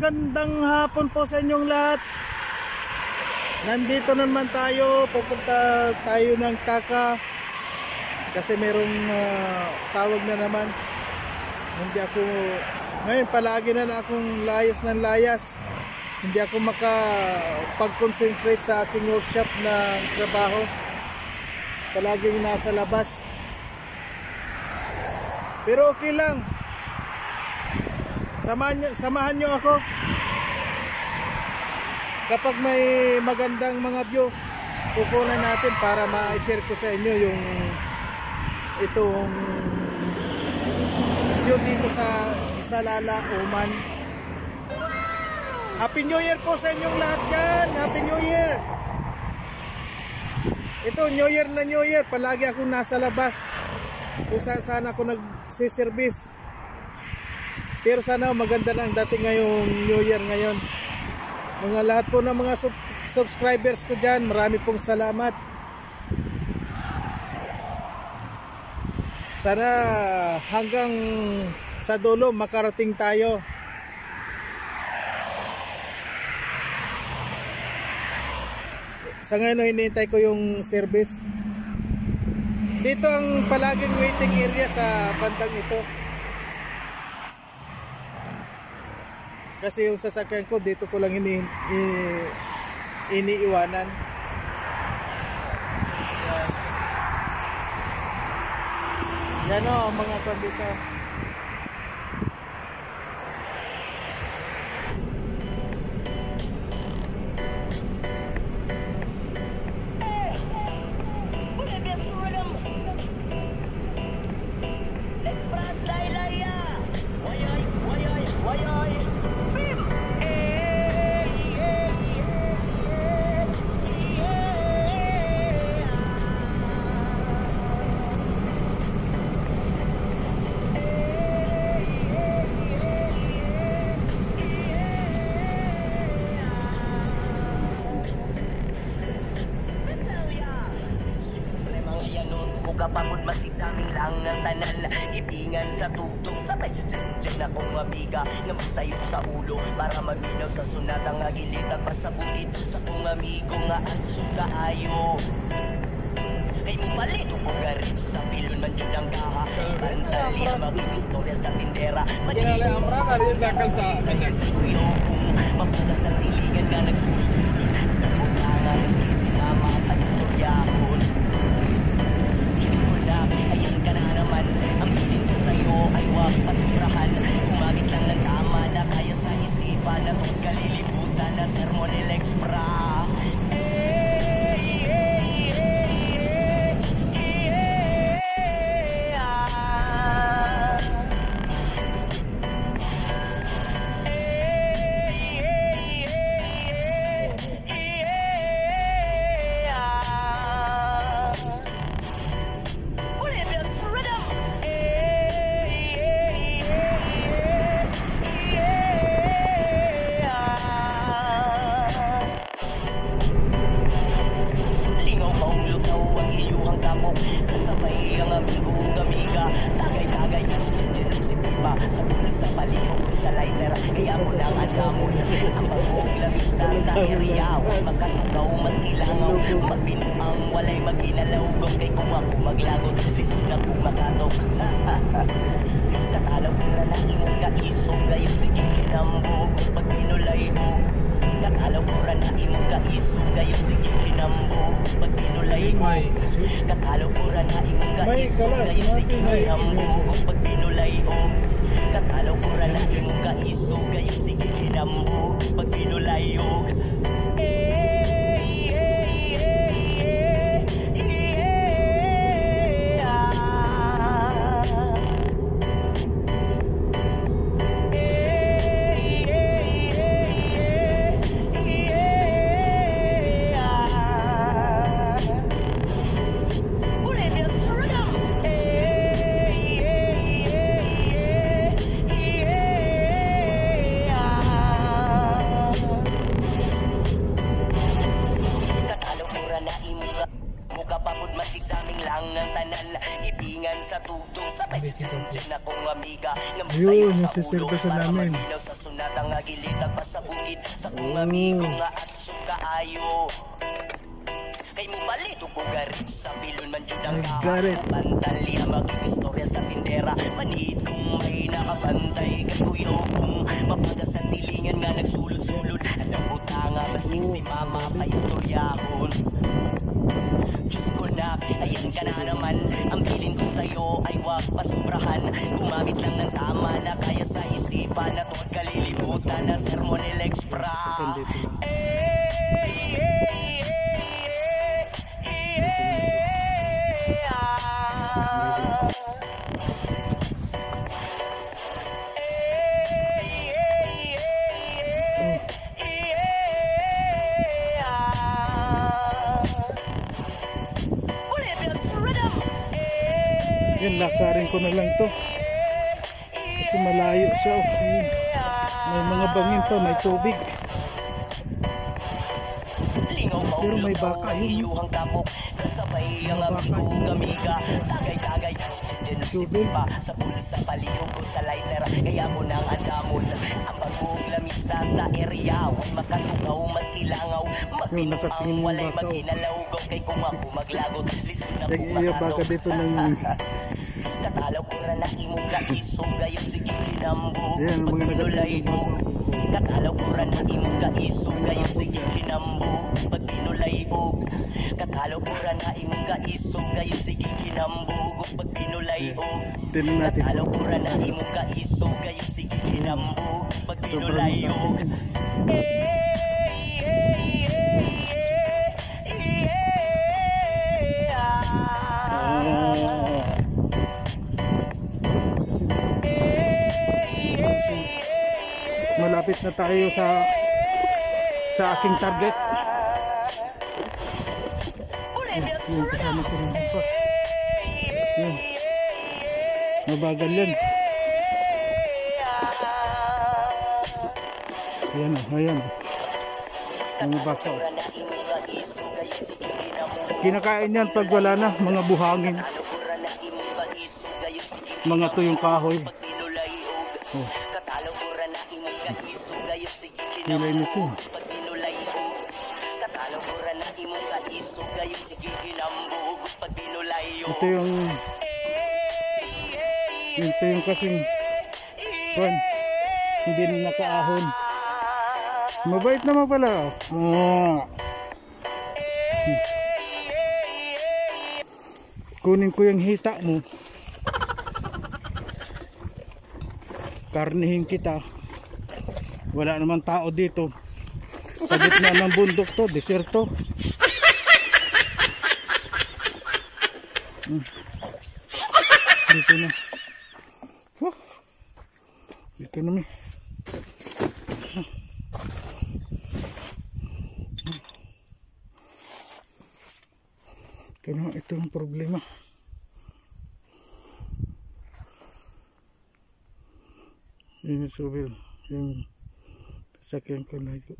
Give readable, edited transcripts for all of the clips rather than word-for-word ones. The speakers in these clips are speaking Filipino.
magandang hapon po sa inyong lahat. Nandito naman tayo, pupunta tayo ng Taka kasi merong tawag na naman. Hindi ako, ngayon palagi na akong layas ng layas. Hindi ako makapag-concentrate sa aking workshop na trabaho. Palaging nasa labas. Pero okay lang. Samahan nyo ako kapag may magandang mga view, kukunan natin para ma-share ko sa inyo yung itong view dito sa Isalala, Oman. Happy New Year po sa inyong lahat dyan. Happy New Year. Ito New Year na New Year, palagi akong nasa labas kung saan sana ako nagsiservice. Pero sana maganda na ang dating ngayong New Year ngayon. Mga lahat po ng mga subscribers ko dyan, marami pong salamat. Sana hanggang sa dulo makarating tayo. Sa ngayon hinihintay ko yung service. Dito ang palaging waiting area sa bandang ito. Kasi yung sasakyan ko dito ko lang iniiwanan. Yan o mga pandito. Kapagod masisaming lang ang tanan, ibingan sa tugtog, sabay sa dyan na kong amiga nga magtayo sa ulo para maminaw sa sunatang agilit at pasabutit sa kong amigo nga aso kaayo. Kay mo palito ko garit sa pilon man yun ang kaha, pantalis mag-istorya sa tindera, manilo sa kanyang tuyo kung mapunta sa silingan nga nagsulit-sulit napuntangan sa sinama at istoryahon. Ayan ka na naman, ang piling ko sa'yo ay wag pasurahan. Gumamit lang ng tama na kaya sa isipan at huwag kalilibutan na sermon Extra. Sa pulis sa palihog sa lighter, kaya mo nang alamon ang bagong lamisa sa area. Huwag magkatugaw, mas ilangaw magbinuang walay maginalawgong. Kay kung ako maglagot, lisod na kung makatok. Katalaw ko na imong kaisog, gayong sige kinambog pag pinulay mo. Katalaw ko na imong kaisog, gayong sige kinambog pag pinulay mo. Katalaw ko na imong kaisog, gayong sige kinambog pag pinulay mo. Katalaw ko na imong kaisog, gayong sige kinambog pag pinulayog. Ayun, nasiservice namin. gilitag pa sa bukid sa kong amigo nga atsog kaayo. Kay mo palito ko garit sa bilon man jud ang garit. Pantalya mag-istorya sa tindera. Manid kong may nakabantay kay kuyo kong mapaga sa silingan nga nagsulod-sulod. At ang butanga masking si mama pa istoryahon. Diyos ko na, ayan ka na naman. Ang bilin ko sa'yo ay wag pasubrahan. Gumamit lang ng tama na kaya sa isipan. At huwag kalilimutan na sermon ni Lex Fra. Yan, lakarin ko na lang to kasi malayo siya. Ayun. May mga bangin pa, may tubig, pero may baka yun. Mga baka yun pa sa pulsa palihog ko sa lighter. Kaya mo nang andamon ang bagong lamisa sa area. Huwag makatugaw, mas kilangaw. Magpinong ang walay maghinalawgaw. Kay kung ako maglagot, listen na po baka dito ng katalaw ko na imong kaisog gayon sige kinambog. Yan, mga nagpinulaybog. Katalaw ko na imong kaisog gayon sige kinambog. Pag pinulaybog. Katalaw ko na imong kaisog gayon sige kinambog. Pag pinulaybog. Katalaw ko na imong kaisog gayon sige kinambog. Pag pinulaybog. Malapit na tayo sa aking target. Yung kasama ko rin pa. Yan. Mabagal yan. Ayan o, ayan. Mga baka o. Kinakain yan pag wala na, mga buhangin. Mga tuyong kahoy. Oh. Nilay nito. Ito yung kasing kwan, hindi na nakaahon. Mabait naman pala. Kunin ko yung hita mo. Karnihin kita. Wala naman tao dito. Sa gitna ng bundok to, deserto. Dito na. Dito na mi. Kaya ito ang problema. Yung subil, yung sakyan ko layo.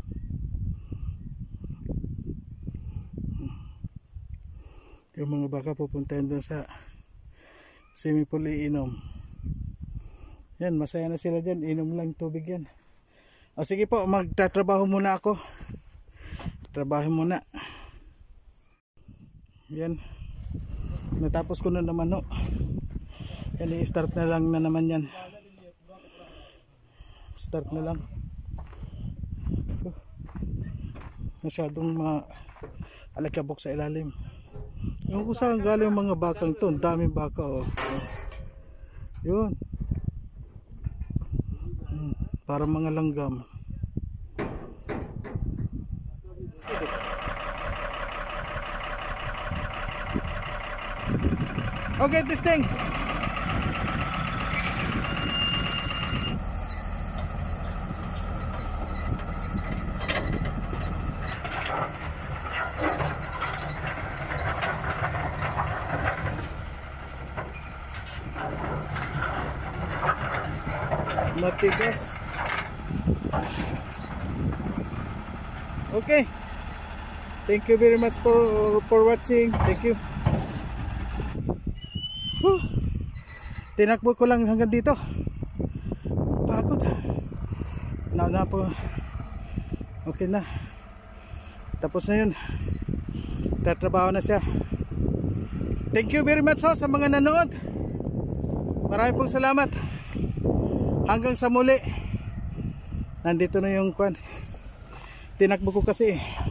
Yung mga baka pupuntahan doon sa swimming pool iinom. Yan, masaya na sila dyan, inom lang tubig yan. O sige po, magtatrabaho muna ako. Trabaho muna. Yan, natapos ko na naman no. Yan, i-start na lang na naman yan. Start na lang. Masyadong alikabok sa ilalim. Yung kung saan galing mga bakang to, daming baka oh. Yun. Para mga langgam. Okay, this thing. Matigas. Okay. Thank you very much for watching. Thank you. Tinakbo ko lang hanggang dito. Pagod. na po. Okay na. Tapos na yun. Tatrabaho na siya. Thank you very much sa mga nanood. Maraming pong salamat. Hanggang sa muli. Nandito na yung kwan. Tinakbo ko kasi